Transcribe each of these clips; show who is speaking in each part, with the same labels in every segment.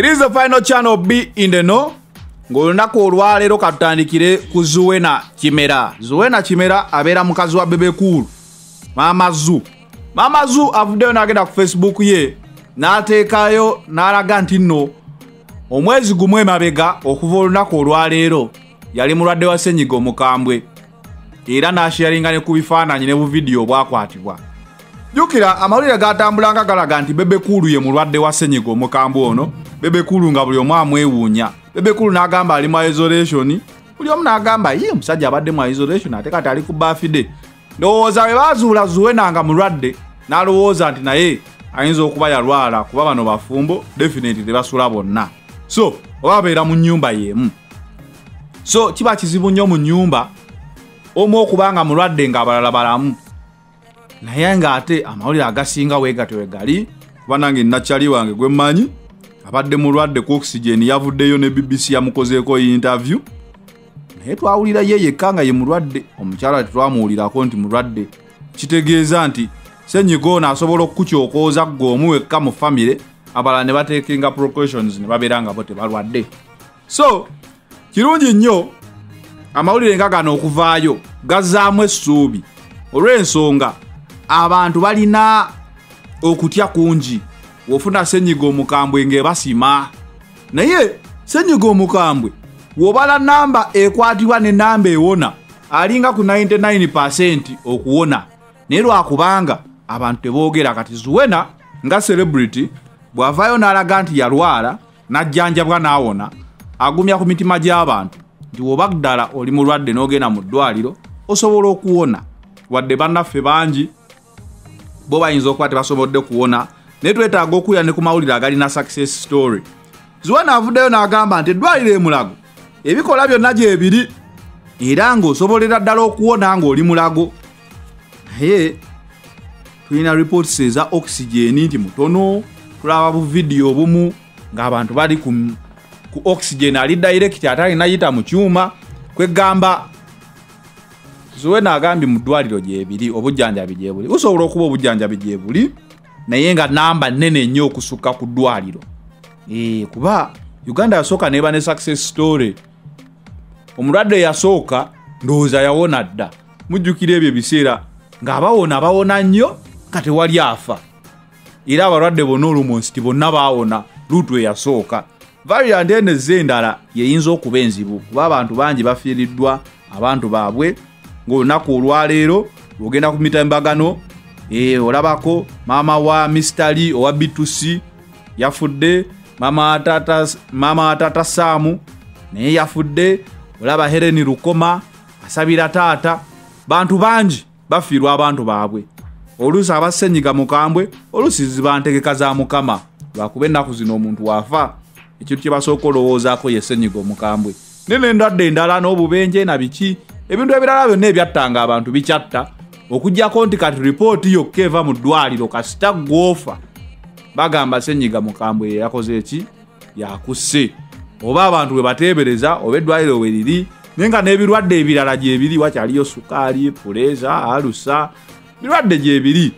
Speaker 1: It is the final channel B in the know. Ngolunaku olwaleero katutandikire ku Zuwena Kimera. Zuwena Kimera abeera mukazi wa Bebe Cool. Mama Zu avuddeyo n'agenda ku Facebook ye n'ateekayo n'alaga nti nno omwezi gumu emabega okuva olunaku olwaleero yali mulwadde wa ssenyiga omukambwe era n'asharinga ne ku bifaananyi ne bu vidiyo bwakwatibwa. Jukira amawulire gatambulanga galaga nti Bebe Cool ye mulwadde wa ssenyiga omukambwe ono. Bebe Cool nga buli omu amwewuunya. Bebe Cool n'agamba ali mu isolation. Buli omu n'agamba ye omusajja abadde mu isolation ate kati ali ku birthday. Ndowooza bwe baazuula Zuwena nga mulwadde n'alowooza nti naye ayinza okuba yalwala kuba bano bafumbo definitely tebasula bonna. So oba abeera mu nnyumba y'emu. So kiba kizibu nnyo mu nnyumba omu okuba nga mulwadde ng'abalala balamu. Naye ng'ate amawulire agasinga weegatyo we gali kuba nange nakyali wange gwe mmanyi abadde mulwadde ku oxygen yavuddeyo ne BBC yamukozeeko interview. Naye twawulira ye yekka nga ye mulwadde, omukyala tetwamuwulirako nti mulwadde. Kitegeeza nti ssenyiga ono asobola okukukyokooza gw'omu wekka mu famire, abalala ne bateekenga precautions ne babeera nga bo tebalwadde. So kirungi nnyo amawulire nga gano okuvaayo gazzaamu essuubi olw'ensonga abantu balina okutya kungi wofuna ssenyiga omukambwe ng'ebasima. Naye ssenyiga omukambwe wobala namba ekwatibwa ne namba ewona alinga ku 99% okuwona. Naye lwakubanga abantu teboogera kati Zuwena nga celebrity bw'avaayo n'alaga nti yalwala n'ajjanjabwa n'awona agumya ku mitima gy'abantu nti woba ddala oli mulwadde n'ogenda mu ddwaliro osobola okuwona. Wadde bannaffe bangi bo bayinza okuba tebasobodde kuwona naye twetaaga okuya ne ku mawulire agalina success story. Zuwena avuddeyo n'agamba nti eddwaliro emulago ebikola byonna gyebiri era ng'osobolera ddala okuwona ng'oli mulago. Naye tulina reports eza oxygen nti mutono, tulaba bu video bumu ng'abantu bali ku oxygen ali direct atalina yita mu kyuma kwegamba Zuwena agambye mu ddwaliro gyebiri obujjanjabi gyebuli. Usobola okuba obujjanjabi gyebuli naye nga namba nnene nnyo okusukka ku ddwaliro. Kuba Uganda yasooka neba ne success story. Omulwadde yasooka ndowooza yawona dda. Mujjukira ebyo ebiseera ng'abawona nnyo kati wali afa. Era abalwadde bonna olumonsi bonna baawona lutu eyasooka. Variant eno ez'endala yeyinza okuba enzibu kuba abantu bangi bafiiriddwa abantu baabwe ng'olunaku olwaleero ogenda ku mitambagano olabako maama wa Mr. Lee owa B2C yafudde, mama atata Saamu naye yafudde, olaba Helen Rukoma asabira taata. Bantu bangi bafiirwa abantu baabwe. Oluusi abassenyiga mukambwe oluusi ziba ntegeka za Mukama lwakuba ennaku zino omuntu waafa ekintu kye basooka olowoozaako ye ssenyiga omukambwe. Nene endwadde endala n'obubenje na biki ebintu ebirala byonna ebyattanga abantu bikyatta okuggyako nti kati ripooti yokka eva mu ddwaliro kasita gwofa bagamba ssenyiga mukambwe yakoze eki yakusse. Oba abantu bwe bateebereza oba eddwaliro we liri naye nga n'ebirwadde ebirala gyebiri wakyaliyo sukaali, puleeza, alusa, birwadde gyebiri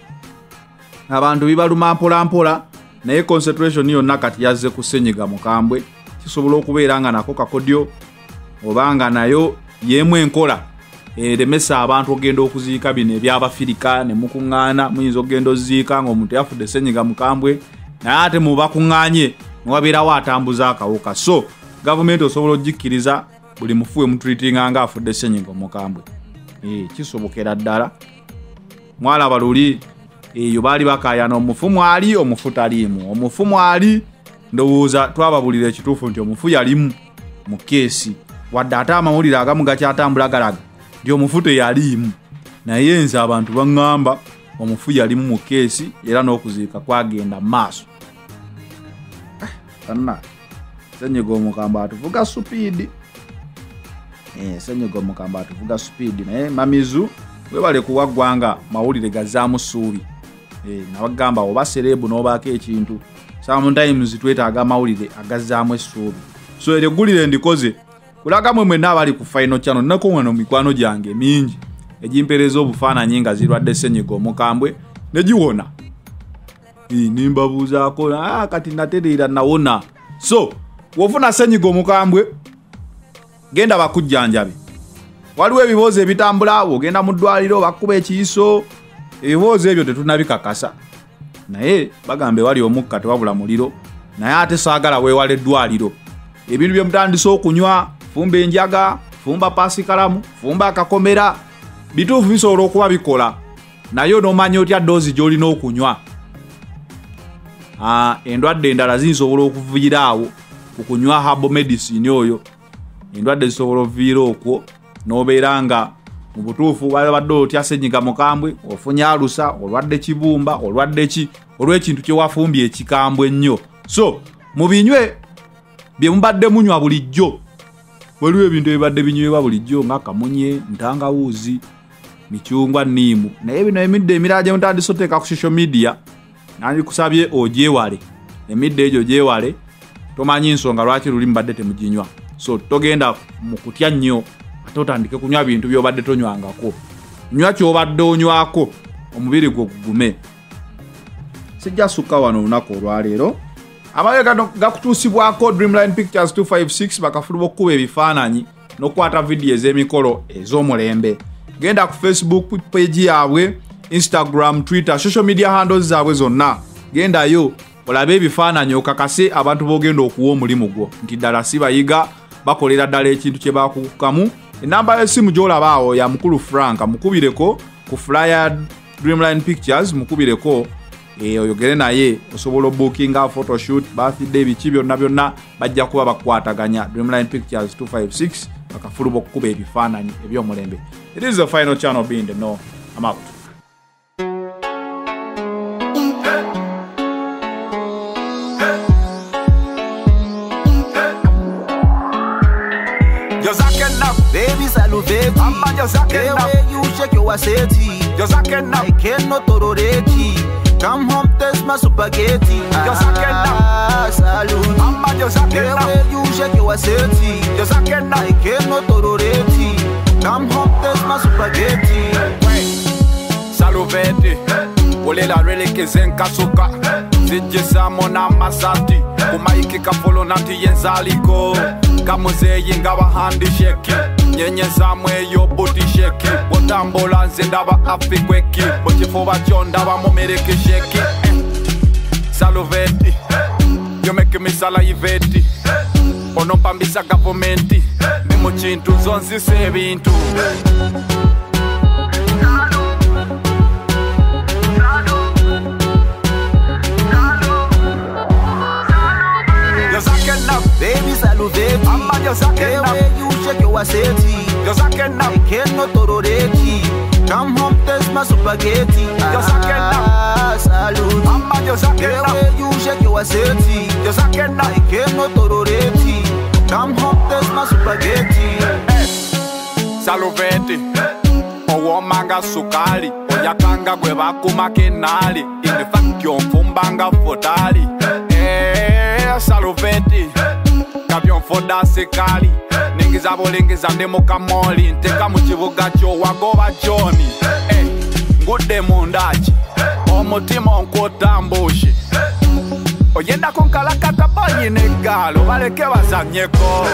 Speaker 1: abantu bibaluma mpolampola naye concentration yonna kati yazze ku ssenyiga mukambwe. Kisobola okubeera nga nako kakodyo oba nga nayo yemu enkola eremesa abantu ogenda okuziika bino eby'Abafirika ne mukuŋŋaana muyinza okugenda oziika ng'omuntu yafudde ssenyiga mukambwe naye ate mubakuŋŋaanye newabeerawo atambuza akawuka. So gavumenti osobola ogikkiriza buli mufu we mutreatinga nga afudde ssenyiga omukambwe. Kisobokera ddala. Mwalaba luli eyo baali bakaayana omufu mwali omufu taliimu. Omufu mwali ndowooza twababulira ekituufu nti omufu yalimu mu keesi wadde ate amawulire agamu gakyatambula galaga nti omufu teyaliimu. Naye nze abantu baŋŋamba omufu yalimu mu keesi era n'okuziika kwagenda mu maaso. Ssenyiga omukambwe atuvuga supiidi. Ssenyiga omukambwe atuvuga supiidi naye mamizu webale kuwa ggwanga mawulire gazzaamu ssuubi. Nabagamba oba serebu n'obaako ekintu sometimes twetaaga amawulire agazzaamu essuubi. So ery'eggulire ndikoze kulaga mwenna abali ku final channel nnako wano mikwano gyange mingi egimpereza obufaananyi nga zirwadde ssenyiga omukambwe ne giwona. Nimbabuuzaako kati natereera nawona So wofuna senyiga omukambwe genda bakujjanjabe. Waliwo ebibuuzo ebitambula ogenda mu ddwaliro bakuba ekiyiso. Ebibuuzo ebyo tetunabikakasa. Naye bagambe wali omukka tewabula muliro. Naye ate saagala weewala eddwaliro. Ebintu bye mutandise okunywa, fumba enjaga, fumba pasikalamu, fumba akakomera, bituufu bisobola okuba bikola. Naye onomanya otya doozi gy'olina okunywa. Endwadde endala zisobola okuviira awo okunywa herbal medicine oyo. Endwadde zisobola okuviira okwo n'obeera nga mu butuufu babadde otya senyiga mukambwe, ofunya alusa, olwadde kibumba, olwadde ki, olw'ekintu kye wafumbye ekikambwe ennyo. So mubinywe bye mubadde munywa bulijjo. Waliwo ebintu ebibadde binywebwa bulijjo nga kamunye, ntangawuuzi, michungwa, niimu. Naye bino emidde emirala gye mutandise oteeka ku social media, nandi kusabye ogyewale. Emidde egyo gyewale, tomanyi nsonga lwaki luli mbadde temuginywa. So togenda mu kutya nnyo ate otandike kunywa bintu by'obadde tonywangako. Nywa ky'obadde onywako omubiri gwo gugume. Sijja sukka wano olunaku olwaleero. Amabega gakutuusibwako Dreamline Pictures 256 bakafuluba okukuba ebifaananyi n'okukwata vidiyo ez'emikolo ez'omulembe. Genda ku Facebook page yaabwe, Instagram, Twitter, social media handles zaabwe zonna. Gendayo olabe ebifaananyi okakase abantu b'ogenda okuwa omulimu gwo nti ddala si bayiga, bakolera ddala ekintu kye bakukamu. Enamba y'essimu gy'olaba awo ya mukulu Frank, mukubireko ku flyer Dreamline Pictures, mukubireko oyogere naye osobola bookinga photoshoot, birthday, biki byonna bajja kuba bakwataganya. Dreamline Pictures 256 bakafuluba okukuba ebifaananyi eby'omulembe. It is the final channel being the no. I'm out.
Speaker 2: Baby salute, amma josakena. You shake your aseti, josakena. I cannot tolerate. Come home, taste my spaghetti. Josakena, salute, amma josakena. You shake your aseti, josakena. I cannot tolerate. Come home, taste my spaghetti.
Speaker 3: Saluvete, olela releke zenkasuka. Zijisa mona masati, kumaiki kafolo nanti yenzaliko. Kamuzeyi ngaba handi sheki, nyenye zamwe yo booty sheki. Botambola nzendaba afikweki, bochifuba chondaba momereke sheki. Saluveti, you make me saliveti. Onompambisa gavumenti, mimo chintu zonzi sebintu.
Speaker 2: Baby salute, amma josakena. You shake your aseti, josakena. I cannot tolerate. Come home, taste my spaghetti.
Speaker 3: Josakena,
Speaker 2: salute,
Speaker 3: amma josakena.
Speaker 2: You shake your aseti, josakena. I cannot tolerate. Come home, taste my spaghetti.
Speaker 3: Saluveti, owomanga sukali, oyakanga gwe bakumakenali. In fact yomfumbanga fotali. Saluveti, kabyon foda sekali. Ningiza bolingiza ndemo kamoli. Nteka mu kibuga kyo wagoba Johnny. Ngudde mundachi, omutima onkotambushi. Oyenda konkalakata banyi negalo, baleke bazanyeko.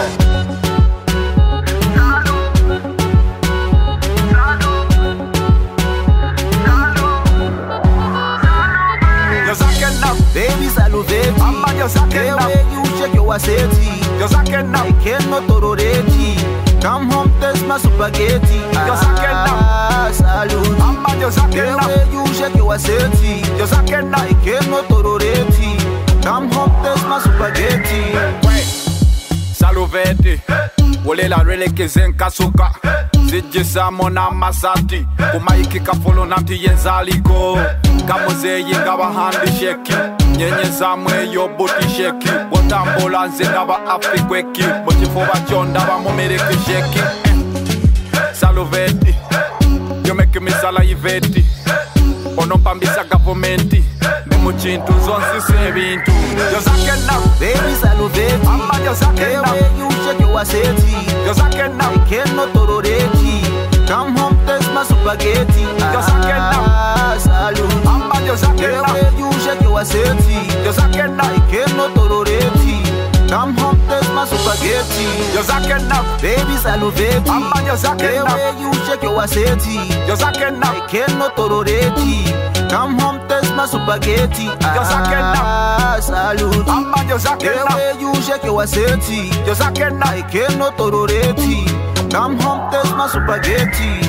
Speaker 2: Baby salute,
Speaker 3: amma josakena.
Speaker 2: You shake your aseti,
Speaker 3: Josakena.
Speaker 2: I cannot tolerate. Come home, taste my spaghetti.
Speaker 3: Josakena,
Speaker 2: salute,
Speaker 3: amma josakena.
Speaker 2: You shake your aseti,
Speaker 3: Josakena.
Speaker 2: I cannot tolerate. Come home, taste my spaghetti.
Speaker 3: Saluveti, olela releke zenkasuka. Zijisa mona masati, kumaiki kafolo nanti yenzaliko. Kamuzeyi ngaba handi sheki, nyenye zamwe yo booty sheki. Botambola nzendaba afikweki, bochifuba chondaba momereke sheki. Saluveti, you make me saliveti. Onompambisa gavumenti, mimo chintu zonzi sebintu. Josakena,
Speaker 2: Baby salute,
Speaker 3: amma josakena.
Speaker 2: You shake your aseti,
Speaker 3: Josakena,
Speaker 2: I cannot tolerate. Come home, taste my spaghetti.
Speaker 3: Josakena,
Speaker 2: salute,
Speaker 3: amma josakena.
Speaker 2: You shake your aseti,
Speaker 3: Josakena,
Speaker 2: I cannot tolerate. Come home, taste my spaghetti.
Speaker 3: Yo zaken na,
Speaker 2: Baby saluveti.
Speaker 3: Mama, yo zaken
Speaker 2: The
Speaker 3: na.
Speaker 2: way you shake your aseti.
Speaker 3: yo zaken na,
Speaker 2: I cannot tolerate. Come home, taste my spaghetti.
Speaker 3: Yo zaken
Speaker 2: Ah, salute.
Speaker 3: Mama, yo
Speaker 2: The
Speaker 3: zaken na,
Speaker 2: way you shake your aseti.
Speaker 3: yo zaken na.
Speaker 2: I cannot tolerate. Come home, taste my spaghetti.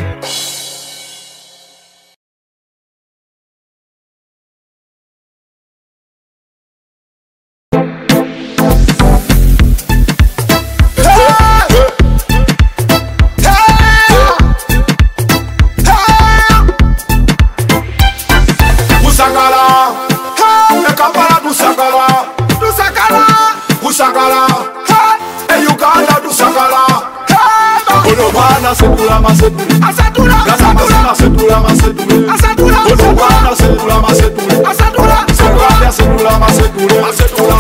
Speaker 3: Masetula, masetula, asatura, asatura, masetula, masetula, asatura, asatura, masetula, masetula, asatura, asatura, masetula, masetula, masetula.